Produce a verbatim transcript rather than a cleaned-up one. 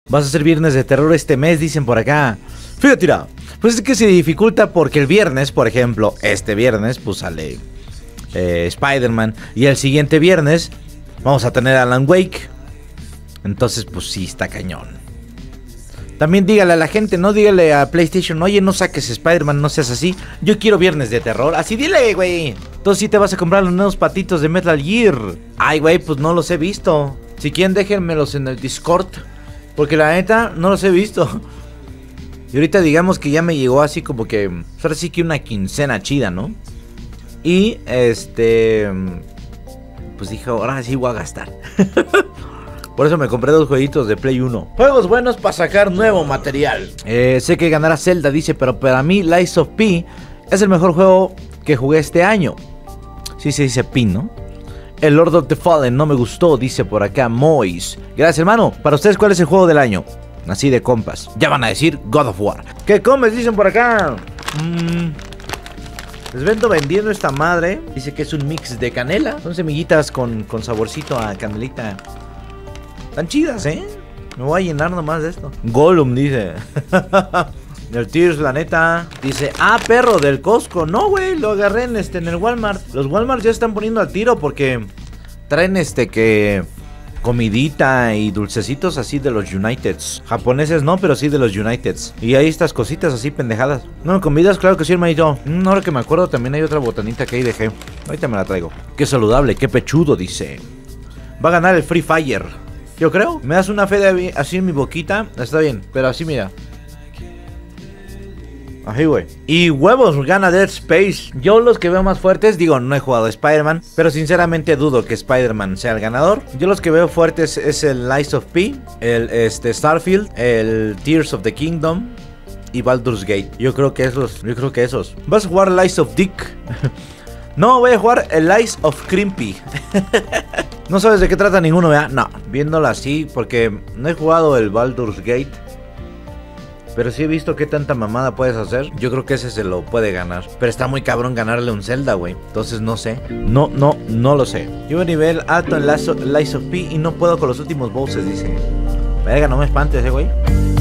Vas a hacer viernes de terror este mes, dicen por acá. Fíjate, tira. Pues es que se dificulta porque el viernes, por ejemplo, este viernes, pues sale eh, Spider-Man. Y el siguiente viernes vamos a tener Alan Wake. Entonces, pues sí, está cañón. También dígale a la gente, no dígale a PlayStation, oye, no saques Spider-Man, no seas así. Yo quiero viernes de terror. Así dile, güey. Entonces sí te vas a comprar los nuevos patitos de Metal Gear. Ay, güey, pues no los he visto. Si quieren, déjenmelos en el Discord. Porque la neta, no los he visto. Y ahorita digamos que ya me llegó así como que... ahora sí que una quincena chida, ¿no? Y este... pues dije, ahora sí voy a gastar. Por eso me compré dos jueguitos de Play uno. Juegos buenos para sacar nuevo material. Eh, sé que ganará Zelda, dice, pero para mí Lies of P es el mejor juego que jugué este año. Sí se dice P, ¿no? El Lord of the Fallen no me gustó, dice por acá Mois. Gracias, hermano. Para ustedes, ¿cuál es el juego del año? Así de compas. Ya van a decir God of War. ¿Qué comes? Dicen por acá. Mm, les vendo vendiendo esta madre. Dice que es un mix de canela. Son semillitas con, con saborcito a canelita. Tan chidas, ¿eh? Me voy a llenar nomás de esto. Gollum dice. El Tears, la neta. Dice, ah, perro, del Costco. No, güey, lo agarré en, este, en el Walmart. Los Walmart ya están poniendo al tiro porque traen este que... comidita y dulcecitos así de los Uniteds. Japoneses no, pero sí de los Uniteds. Y hay estas cositas así pendejadas. No, comidas, claro que sí, hermanito. Mm, ahora que me acuerdo también hay otra botanita que ahí dejé. Ahorita me la traigo. Qué saludable, qué pechudo, dice. Va a ganar el Free Fire. Yo creo. Me das una fe de así en mi boquita. Está bien, pero así mira. Ahí, güey. Y huevos, gana Dead Space. Yo los que veo más fuertes, digo, no he jugado a Spider-Man, pero sinceramente dudo que Spider-Man sea el ganador. Yo los que veo fuertes es el Lies of P, el este, Starfield, el Tears of the Kingdom y Baldur's Gate. Yo creo que esos, yo creo que esos. ¿Vas a jugar Lies of Dick? No, voy a jugar el Lies of Crimpy. No sabes de qué trata ninguno, ¿verdad? No, viéndolo así, porque no he jugado el Baldur's Gate. Pero sí he visto qué tanta mamada puedes hacer. Yo creo que ese se lo puede ganar. Pero está muy cabrón ganarle un Zelda, güey. Entonces no sé. No, no, no lo sé. Llevo nivel alto en Lies of P y no puedo con los últimos bosses, dice. Verga, no me espantes, eh, güey.